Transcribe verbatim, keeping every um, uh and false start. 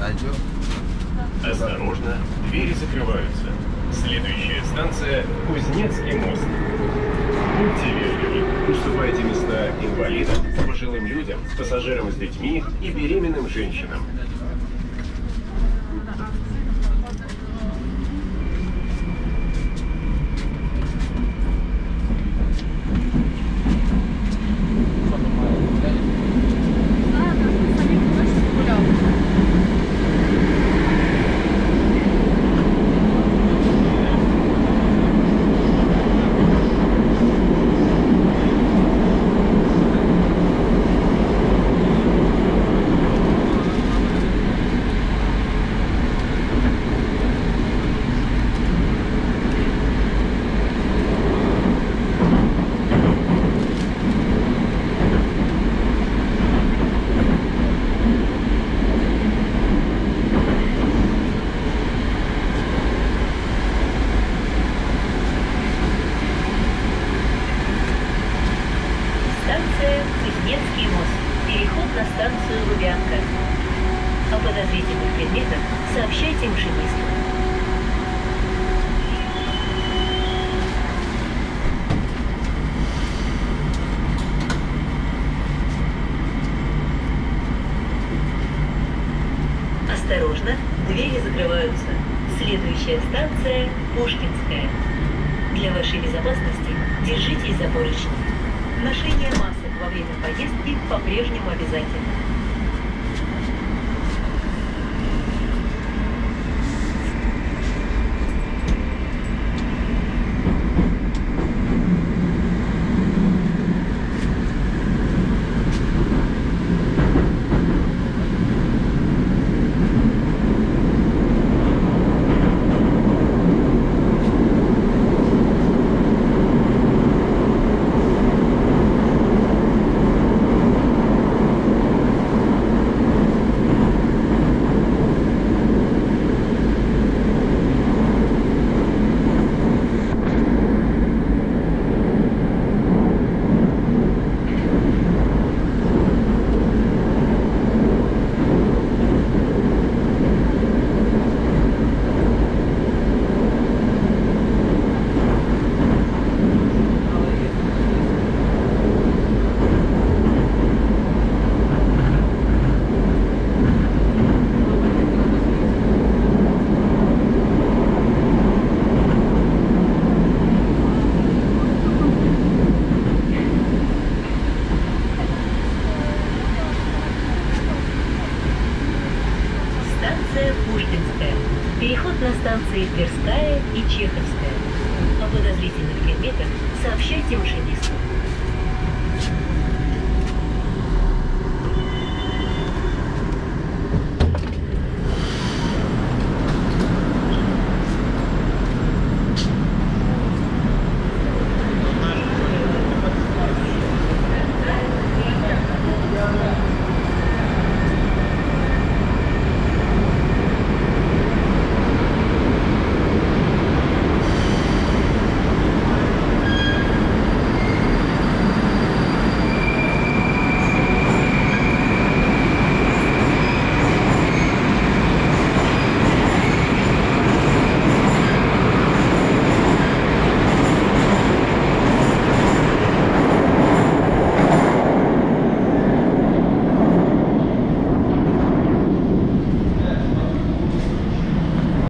Зайдем. Осторожно, двери закрываются. Следующая станция – Кузнецкий мост. Будьте вежливы, уступайте места инвалидам, пожилым людям, пассажирам с детьми и беременным женщинам. Кузнецкий мост. Переход на станцию Лубянка. О подозрительных предметах сообщайте машинисту. Осторожно, двери закрываются. Следующая станция – Пушкинская. Для вашей безопасности держитесь за поручни. Ношение масок во время поездки по-прежнему обязательно. Пушкинская. Переход на станции Тверская и Чеховская. О подозрительных предметах сообщайте машинисту.